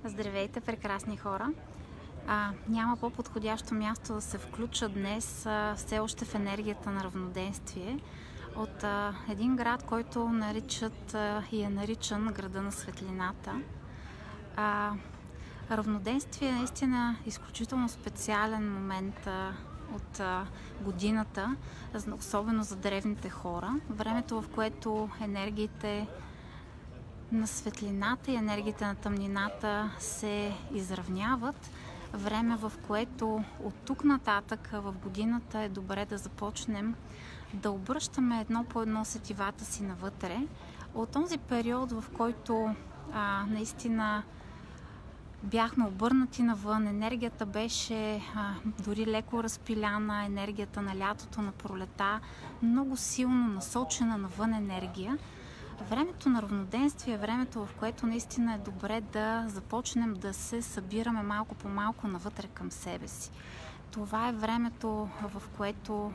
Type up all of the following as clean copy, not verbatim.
Здравейте, прекрасни хора! Няма по-подходящо място да се включа днес все още в енергията на равноденствие от един град, който наричат и е наричан града на светлината. Равноденствие е наистина изключително специален момент от годината, особено за древните хора. Времето, в което енергиите на светлината и енергиите на тъмнината се изравняват. Време, в което от тук нататък в годината е добре да започнем да обръщаме едно по едно сетивата си навътре. От този период, в който наистина бяхме обърнати навън, енергията беше дори леко разпиляна, енергията на лятото, на пролета, много силно насочена навън енергия. Времето на равноденствие е времето, в което наистина е добре да започнем да се събираме малко по малко навътре към себе си. Това е времето, в което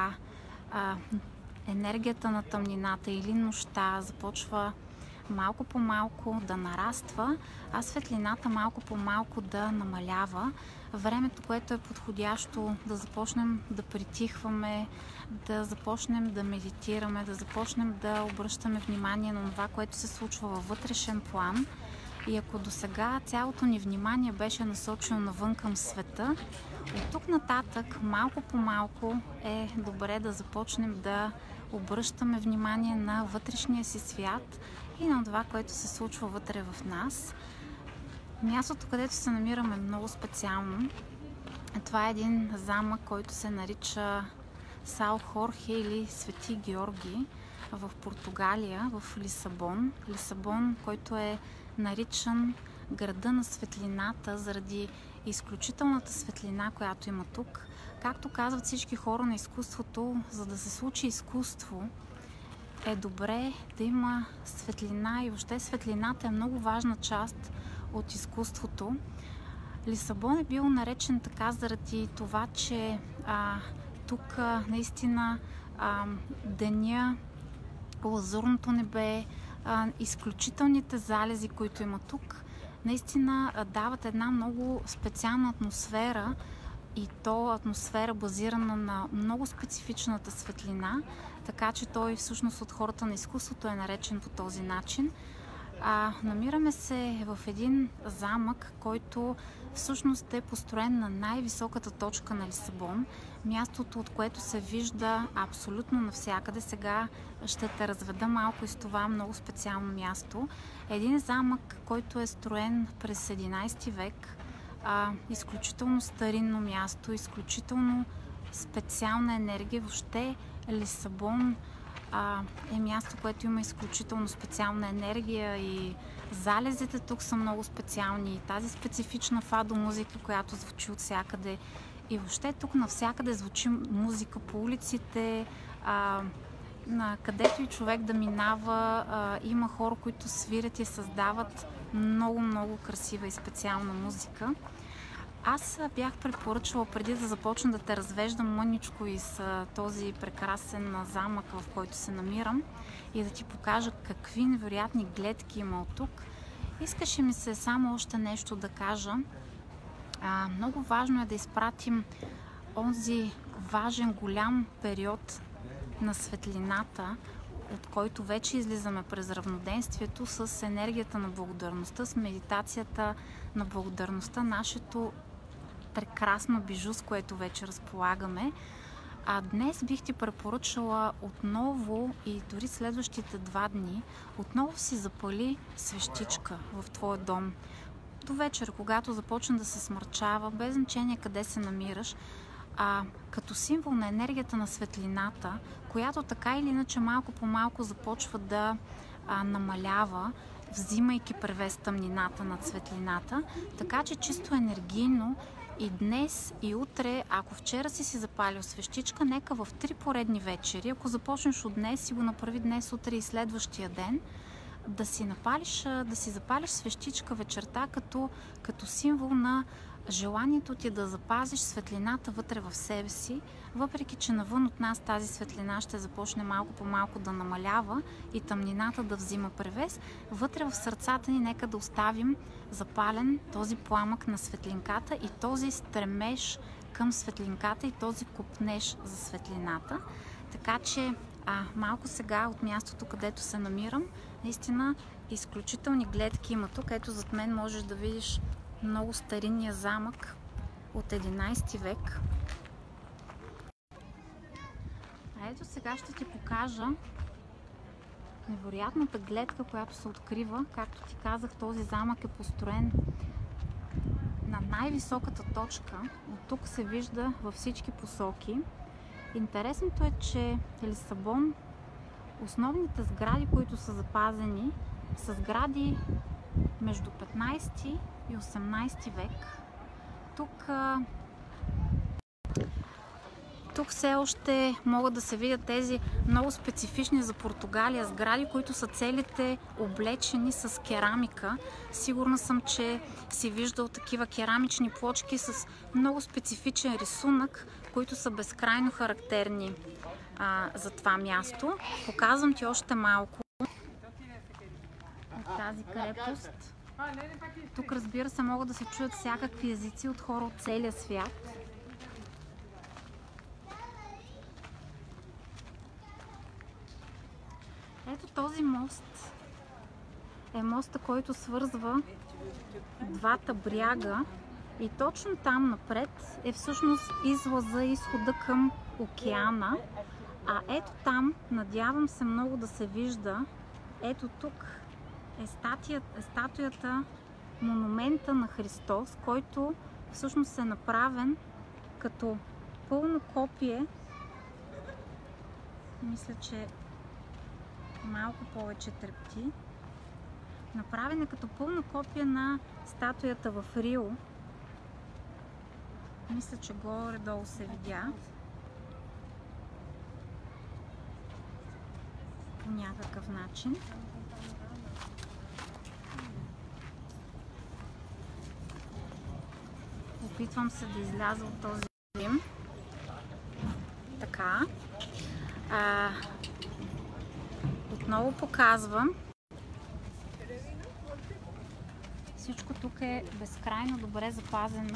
енергията на тъмнината или нощта започва малко по малко да нараства, а светлината малко по малко да намалява. Времето, което е подходящо да започнем да притихваме, да започнем да медитираме, да започнем да обръщаме внимание на това, което се случва във вътрешен план. И ако досега цялото ни внимание беше насочено навън към света, от тук нататък малко по малко е добре да започнем да обръщаме внимание на вътрешния си свят и на това, което се случва вътре в нас. Мястото, където се намираме, е много специално. Това е един замък, който се нарича Сао Хорхе или Свети Георги в Португалия, в Лисабон. Лисабон, който е наричан града на светлината заради изключителната светлина, която има тук. Както казват всички хора на изкуството, за да се случи изкуство, е добре да има светлина и въобще светлината е много важна част от изкуството. Лисабон е бил наречен така заради това, че тук наистина деня, лазурното небе, изключителните залези, които има тук, наистина дават една много специална атмосфера, и то атмосфера базирана на много специфичната светлина, така че той всъщност от хората на изкуството е наречен по този начин. Намираме се в един замък, който всъщност е построен на най-високата точка на Лисабон, мястото, от което се вижда абсолютно навсякъде. Сега ще те разведа малко из това много специално място. Един замък, който е строен през 11 век, изключително старинно място, изключително специална енергия. Въобще Лисабон е място, което има изключително специална енергия и залезите тук са много специални. Тази специфична фадо музика, която звучи от всякъде. И въобще тук навсякъде звучи музика по улиците, където и човек да минава, има хора, които свирят и създават много красива и специална музика. Аз бях препоръчала преди да започна да те развеждам мъничко из този прекрасен замък, в който се намирам, и да ти покажа какви невероятни гледки има от тук. Искаше ми се само още нещо да кажа. Много важно е да изпратим онзи важен, голям период на светлината, от който вече излизаме през равноденствието, с енергията на благодарността, с медитацията на благодарността, нашето прекрасно бижу, с което вече разполагаме. Днес бих ти препоръчала отново и дори следващите 2 дни, отново си запали свещичка в твоя дом. До вечер, когато започне да се смърчава, без значение къде се намираш, като символ на енергията на светлината, която така или иначе малко по малко започва да намалява, взимайки превес тъмнината над светлината, така че чисто енергийно и днес и утре, ако вчера си запалил свещичка, нека в 3 поредни вечери, ако започнеш от днес и го направи днес, утре и следващия ден, да си запалиш свещичка вечерта като символ на желанието ти да запазиш светлината вътре в себе си, въпреки че навън от нас тази светлина ще започне малко по малко да намалява и тъмнината да взима превес, вътре в сърцата ни нека да оставим запален този пламък на светлинката и този стремеж към светлинката и този копнеж за светлината. Така че малко сега от мястото, където се намирам, наистина изключителни гледки има тук. Ето зад мен можеш да видиш много старинния замък от 11 век. А ето сега ще ти покажа невероятната гледка, която се открива. Както ти казах, този замък е построен на най-високата точка. От тук се вижда във всички посоки. Интересното е, че Лисабон, основните сгради, които са запазени, са сгради между 15 и 18 век. Тук все още могат да се видят тези много специфични за Португалия сгради, които са целите облечени с керамика. Сигурна съм, че си виждал такива керамични плочки с много специфичен рисунък, които са безкрайно характерни за това място. Показвам ти още малко от тази крепост. Тук, разбира се, могат да се чуят всякакви езици от хора от целия свят. Ето този мост е моста, който свързва двата бряга и точно там напред е всъщност излаза, изхода към океана. А ето там, надявам се много да се вижда, ето тук е статуята, монумента на Христос, който всъщност е направен като пълно копие. Мисля, че малко повече трепти. Направен е като пълна копия на статуята в Рио. Мисля, че горе-долу се видя. По някакъв начин. Опитвам се да изляза от този дим. Така. Отново показвам. Всичко тук е безкрайно добре запазено.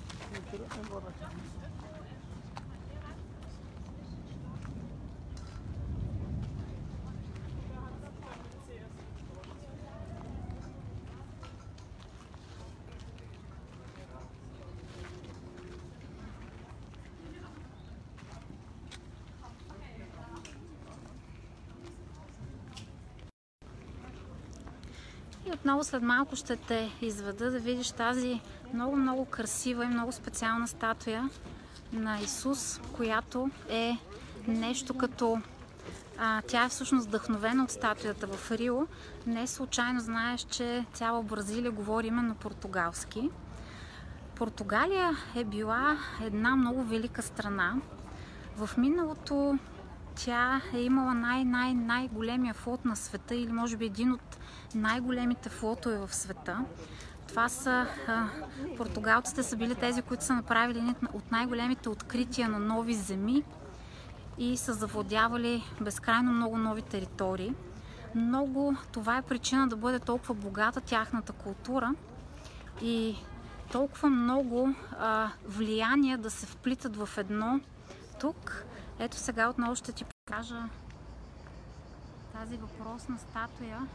И отново след малко ще те изведа да видиш тази много красива и много специална статуя на Исус, която е нещо като... тя е всъщност вдъхновена от статуята в Рио. Не случайно знаеш, че цяла Бразилия говори именно португалски. Португалия е била една много велика страна. В миналото тя е имала най-големия флот на света, или може би един от най-големите флотове в света. Това са... португалците са били тези, които са направили едни от най-големите открития на нови земи и са завладявали безкрайно много нови територии. Това е причина да бъде толкова богата тяхната култура и толкова много влияния да се вплитат в едно тук. Ето сега отново ще ти покажа тази въпросна статуя.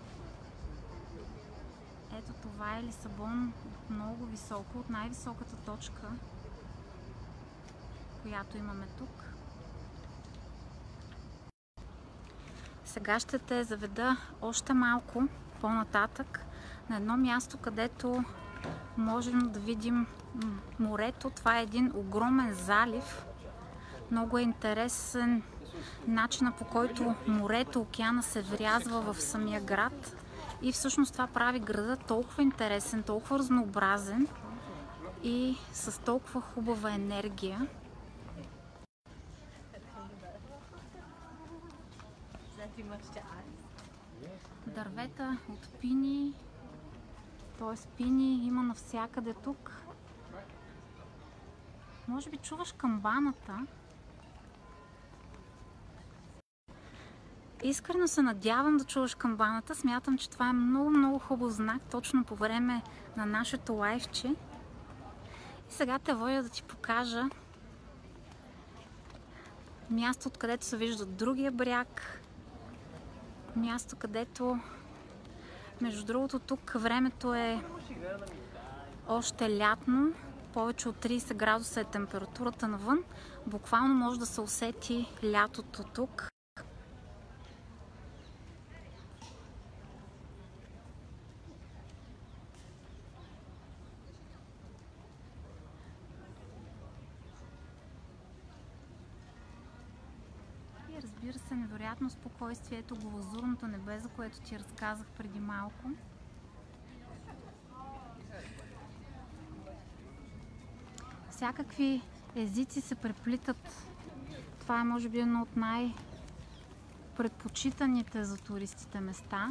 Ето това е Лисабон от много високо, от най-високата точка, която имаме тук. Сега ще те заведа още малко по-нататък на едно място, където можем да видим морето. Това е един огромен залив. Много е интересен начинът, по който морето, океана се врязва в самия град. И всъщност това прави града толкова интересен, толкова разнообразен и с толкова хубава енергия. Дървета от пини, т.е. пини има навсякъде тук. Може би чуваш камбаната. Искрено се надявам да чуваш камбаната. Смятам, че това е много хубав знак точно по време на нашето лайфче. И сега те водя да ти покажа място, откъдето се вижда другия бряг. Място, където, между другото, тук времето е още лятно. Повече от 30 градуса е температурата навън. Буквално може да се усети лятото тук. И разбира се, невероятно спокойствие. Ето го лазурното небе, за което ти разказах преди малко. Всякакви езици се преплитат. Това е може би едно от най-предпочитаните за туристите места.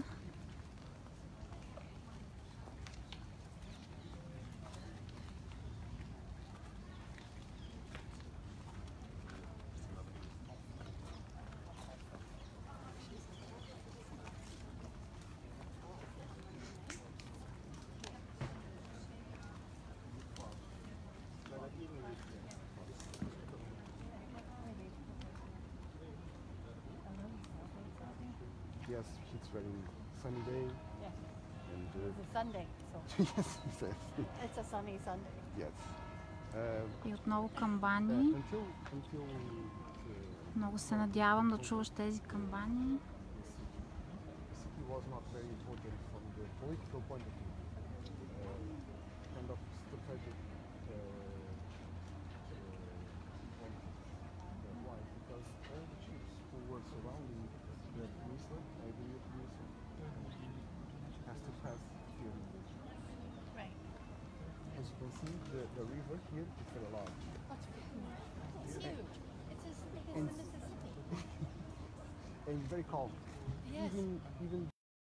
Yes, it's very sunny day. Yes. And It's a Sunday, so yes, yes, it's a sunny Sunday. yes. И отново камбани. Until Много се надявам да чуваш тези камбани. the city was not very important from the political point of view. Kind of strategic why? Because all the ships who were surrounding the peninsula, Iberia Peninsula, has to pass here. Right. As you can see, the river here is very large. It's huge. It's as big as And- the Mississippi. And very calm. Yes. Even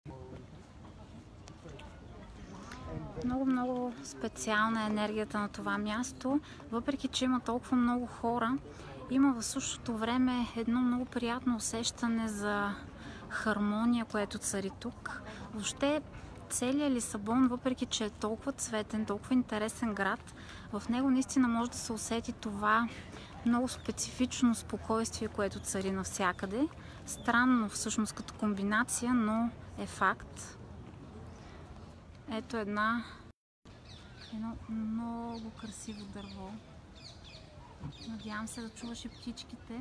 Много специална е енергията на това място. Въпреки че има толкова много хора, има в същото време едно много приятно усещане за хармония, което цари тук. Въобще целият Лисабон, въпреки че е толкова цветен, толкова интересен град, в него наистина може да се усети това много специфично спокойствие, което цари навсякъде. Странно всъщност като комбинация, но е факт. Ето едно много красиво дърво. Надявам се да чуваш и птичките.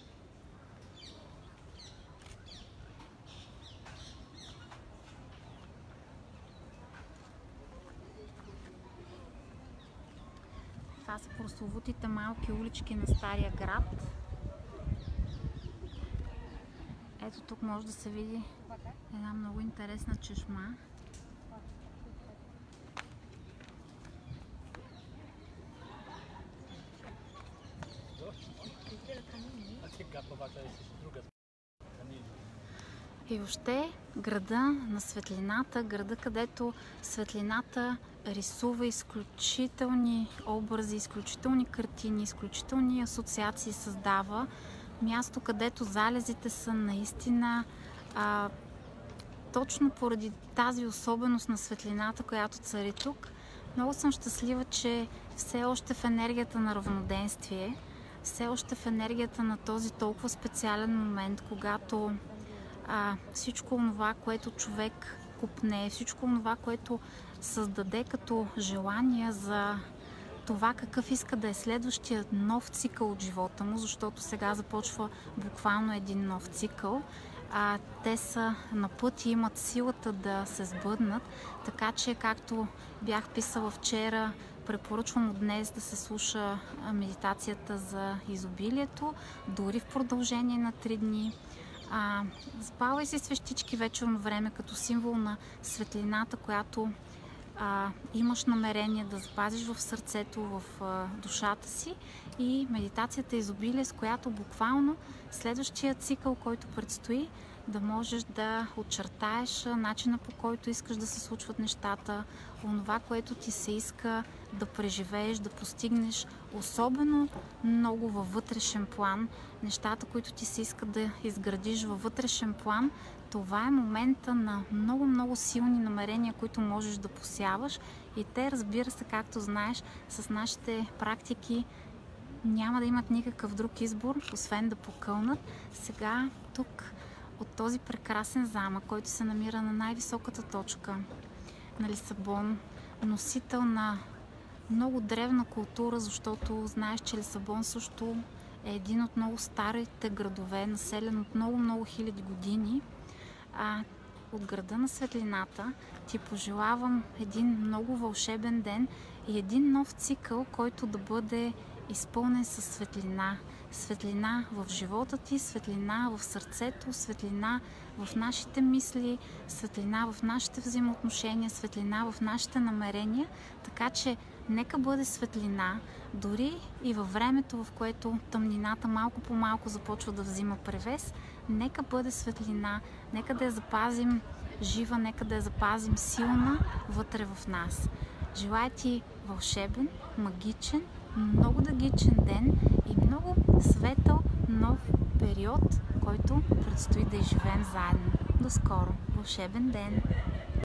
Това са прословутите малки улички на Стария град. Ето тук може да се види една много интересна чешма. И въобще града на светлината, града, където светлината рисува изключителни образи, изключителни картини, изключителни асоциации създава. Място, където залезите са наистина точно поради тази особеност на светлината, която цари тук. Много съм щастлива, че все още в енергията на равноденствие, все още в енергията на този толкова специален момент, когато всичко това, което човек копне, всичко това, което създаде като желание за това какъв иска да е следващия нов цикъл от живота му, защото сега започва буквално един нов цикъл. Те са на път и имат силата да се сбъднат, така че, както бях писала вчера, препоръчвам от днес да се слуша медитацията за изобилието, дори в продължение на 3 дни. Запалвай си свещички вечерно време като символ на светлината, която имаш намерение да запазиш в сърцето, в душата си, и медитацията изобилие, с която буквално следващия цикъл, който предстои, да можеш да очертаеш начина, по който искаш да се случват нещата, онова, което ти се иска да преживееш, да постигнеш, особено много във вътрешен план, нещата, които ти се иска да изградиш във вътрешен план. Това е момента на много силни намерения, които можеш да посяваш, и те, разбира се, както знаеш, с нашите практики няма да имат никакъв друг избор, освен да покълнат. Сега тук, от този прекрасен замък, който се намира на най-високата точка на Лисабон, носител на много древна култура, защото знаеш, че Лисабон също е един от много старите градове, населен от много хиляди години. От града на светлината ти пожелавам един много вълшебен ден и един нов цикъл, който да бъде изпълнен със светлина. Светлина в живота ти, светлина в сърцето, светлина в нашите мисли, светлина в нашите взаимоотношения, светлина в нашите намерения. Така че нека бъде светлина, дори и във времето, в което тъмнината малко по малко започва да взима превес. Нека бъде светлина, нека да я запазим жива, нека да я запазим силна вътре в нас. Желая ти вълшебен, магичен, много дъгичен ден и много светъл нов период, който предстои да изживеем заедно. До скоро! Вълшебен ден!